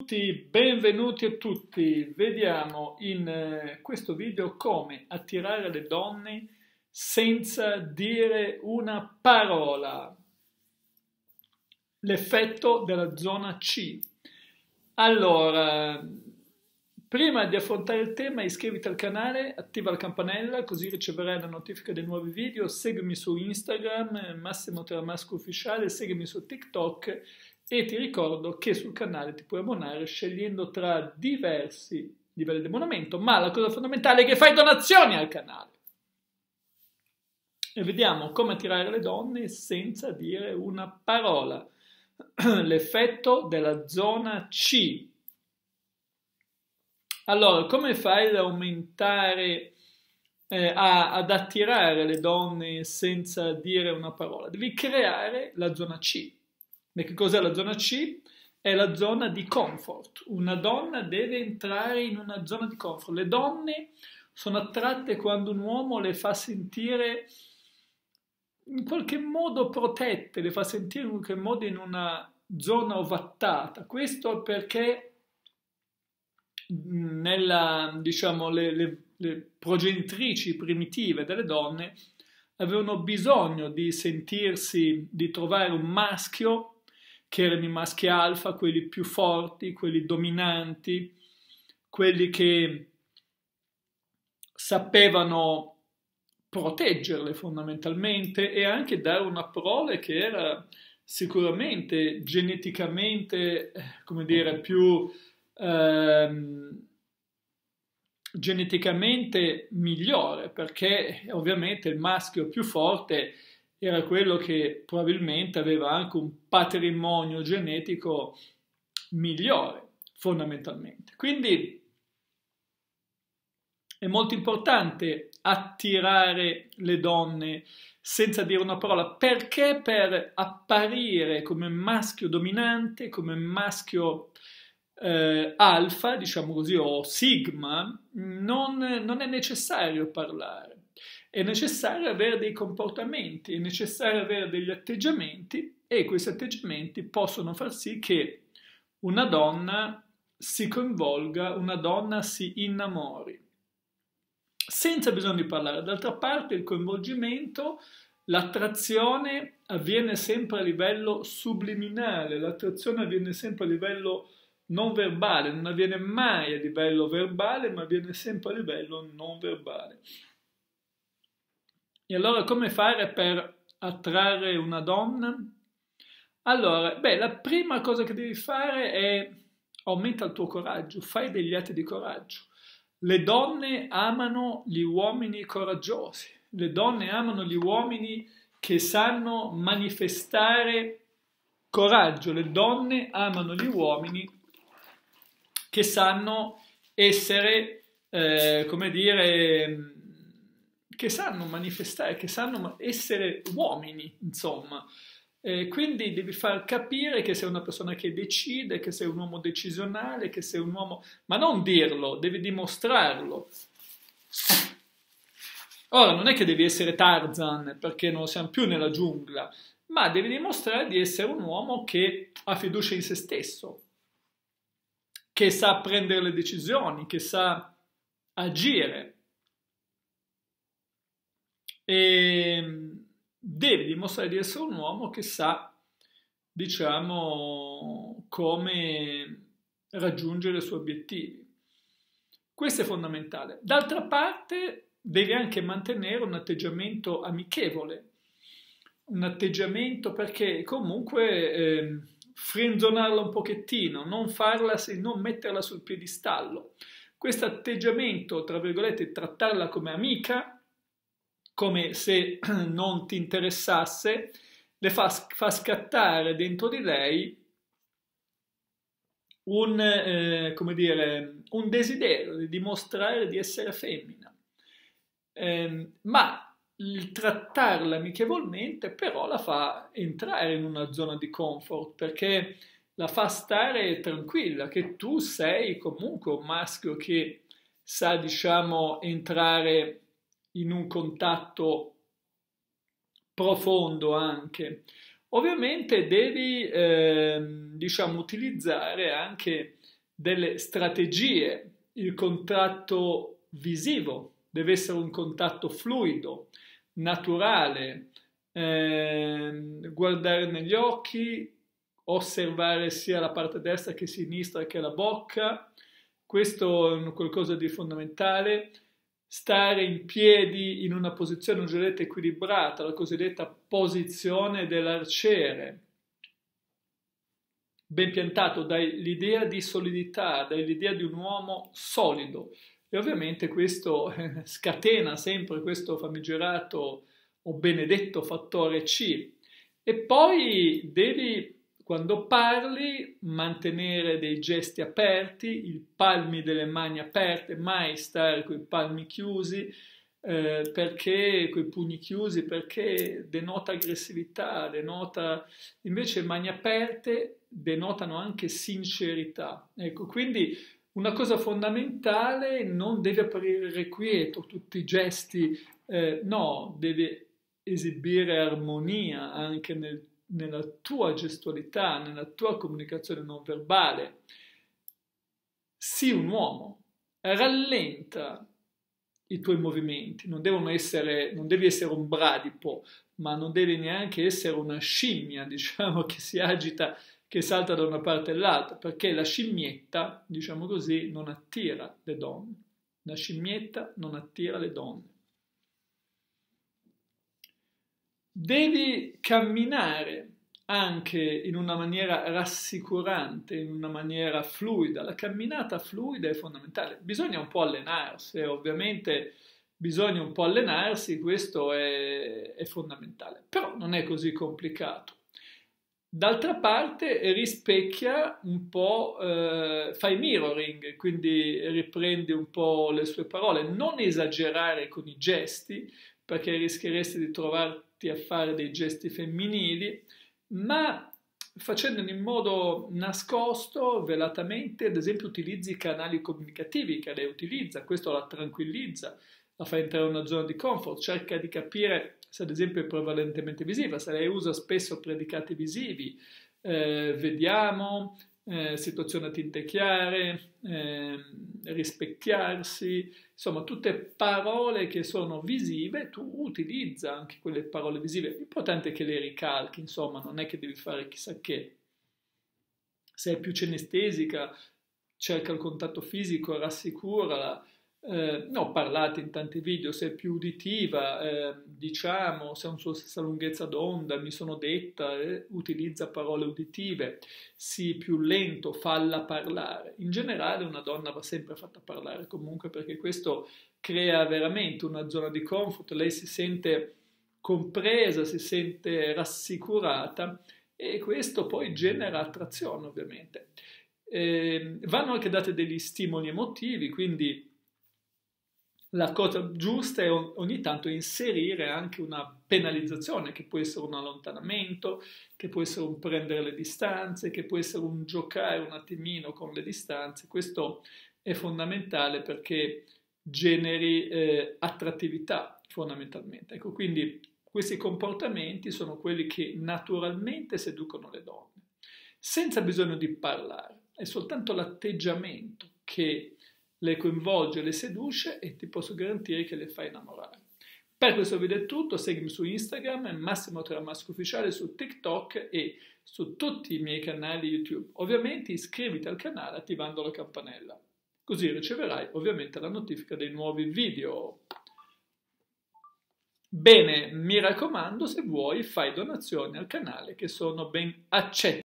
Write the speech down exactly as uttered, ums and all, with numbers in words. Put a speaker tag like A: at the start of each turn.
A: tutti, benvenuti a tutti. Vediamo in eh, questo video come attirare le donne senza dire una parola. L'effetto della zona C. Allora, prima di affrontare il tema, iscriviti al canale, attiva la campanella così riceverai la notifica dei nuovi video, seguimi su Instagram, Massimo Teramasco Ufficiale, seguimi su TikTok e ti ricordo che sul canale ti puoi abbonare scegliendo tra diversi livelli di abbonamento, ma la cosa fondamentale è che fai donazioni al canale. E vediamo come attirare le donne senza dire una parola. L'effetto della zona C. Allora, come fai ad aumentare, eh, a, ad attirare le donne senza dire una parola? Devi creare la zona C. E che cos'è la zona C? È la zona di comfort. Una donna deve entrare in una zona di comfort. Le donne sono attratte quando un uomo le fa sentire in qualche modo protette, le fa sentire in qualche modo in una zona ovattata. Questo perché nella, diciamo, le, le, le progenitrici primitive delle donne avevano bisogno di sentirsi, di trovare un maschio, che erano i maschi alfa, quelli più forti, quelli dominanti, quelli che sapevano proteggerle fondamentalmente e anche dare una prole che era sicuramente geneticamente, come dire, più ehm, geneticamente migliore, perché ovviamente il maschio più forte era quello che probabilmente aveva anche un patrimonio genetico migliore, fondamentalmente. Quindi è molto importante attirare le donne senza dire una parola, perché per apparire come maschio dominante, come maschio eh, alfa, diciamo così, o sigma, non, non è necessario parlare. È necessario avere dei comportamenti, è necessario avere degli atteggiamenti e questi atteggiamenti possono far sì che una donna si coinvolga, una donna si innamori, senza bisogno di parlare. D'altra parte il coinvolgimento, l'attrazione avviene sempre a livello subliminale, l'attrazione avviene sempre a livello non verbale, non avviene mai a livello verbale, ma avviene sempre a livello non verbale. E allora come fare per attrarre una donna? Allora, beh, la prima cosa che devi fare è aumenta il tuo coraggio, fai degli atti di coraggio. Le donne amano gli uomini coraggiosi, le donne amano gli uomini che sanno manifestare coraggio, le donne amano gli uomini che sanno essere, eh, come dire, che sanno manifestare, che sanno essere uomini, insomma. Eh, quindi devi far capire che sei una persona che decide, che sei un uomo decisionale, che sei un uomo... Ma non dirlo, devi dimostrarlo. Ora, non è che devi essere Tarzan, perché non siamo più nella giungla, ma devi dimostrare di essere un uomo che ha fiducia in se stesso, che sa prendere le decisioni, che sa agire. E devi dimostrare di essere un uomo che sa, diciamo, come raggiungere i suoi obiettivi. Questo è fondamentale. D'altra parte, devi anche mantenere un atteggiamento amichevole, un atteggiamento perché comunque eh, frenzonarla un pochettino, non farla, non metterla sul piedistallo. Questo atteggiamento, tra virgolette, trattarla come amica, come se non ti interessasse, le fa, fa scattare dentro di lei un, eh, come dire, un desiderio di dimostrare di essere femmina. Eh, ma il trattarla amichevolmente però la fa entrare in una zona di comfort, perché la fa stare tranquilla, che tu sei comunque un maschio che sa, diciamo, entrare in un contatto profondo anche. Ovviamente devi, eh, diciamo, utilizzare anche delle strategie. Il contatto visivo deve essere un contatto fluido, naturale, eh, guardare negli occhi, osservare sia la parte destra che sinistra che la bocca. Questo è qualcosa di fondamentale. Stare in piedi in una posizione oggettivamente equilibrata, la cosiddetta posizione dell'arciere, ben piantato, dai l'idea di solidità, dai l'idea di un uomo solido. E ovviamente questo eh, scatena sempre questo famigerato o benedetto fattore C. E poi devi, quando parli, mantenere dei gesti aperti, i palmi delle mani aperte, mai stare con i palmi chiusi, eh, perché, con i pugni chiusi, perché denota aggressività, denota, invece mani aperte denotano anche sincerità. Ecco, quindi una cosa fondamentale, non devi aprire irrequieto, tutti i gesti, eh, no, devi esibire armonia anche nel nella tua gestualità, nella tua comunicazione non verbale. Sii un uomo, rallenta i tuoi movimenti, non devono essere, non devi essere un bradipo, ma non devi neanche essere una scimmia, diciamo, che si agita, che salta da una parte all'altra, perché la scimmietta, diciamo così, non attira le donne. La scimmietta non attira le donne. Devi camminare anche in una maniera rassicurante, in una maniera fluida. La camminata fluida è fondamentale. Bisogna un po' allenarsi, eh, ovviamente bisogna un po' allenarsi, questo è, è fondamentale. Però non è così complicato. D'altra parte rispecchia un po', eh, fai mirroring, quindi riprendi un po' le sue parole. Non esagerare con i gesti, perché rischieresti di trovarti a fare dei gesti femminili, ma facendolo in modo nascosto, velatamente. Ad esempio utilizzi i canali comunicativi che lei utilizza, questo la tranquillizza, la fa entrare in una zona di comfort, cerca di capire se ad esempio è prevalentemente visiva, se lei usa spesso predicati visivi, eh, vediamo, eh, situazioni a tinte chiare, eh, rispecchiarsi, insomma tutte parole che sono visive, tu utilizza anche quelle parole visive, l'importante è che le ricalchi, insomma non è che devi fare chissà che. Se è più cinestesica, cerca il contatto fisico, rassicurala. Eh, ne ho parlato in tanti video. Se è più uditiva, eh, diciamo, se ha una sua stessa lunghezza d'onda, mi sono detta, eh, utilizza parole uditive. Sii più lento, falla parlare. In generale una donna va sempre fatta parlare comunque, perché questo crea veramente una zona di comfort, lei si sente compresa, si sente rassicurata e questo poi genera attrazione ovviamente. Eh, vanno anche date degli stimoli emotivi, quindi la cosa giusta è ogni tanto inserire anche una penalizzazione, che può essere un allontanamento, che può essere un prendere le distanze, che può essere un giocare un attimino con le distanze. Questo è fondamentale perché generi eh, attrattività fondamentalmente. Ecco, quindi questi comportamenti sono quelli che naturalmente seducono le donne, senza bisogno di parlare. È soltanto l'atteggiamento che le coinvolge, le seduce e ti posso garantire che le fa innamorare. Per questo video è tutto, seguimi su Instagram, Massimo Teramasco Ufficiale, su TikTok e su tutti i miei canali YouTube. Ovviamente iscriviti al canale attivando la campanella, così riceverai ovviamente la notifica dei nuovi video. Bene, mi raccomando, se vuoi fai donazioni al canale che sono ben accette.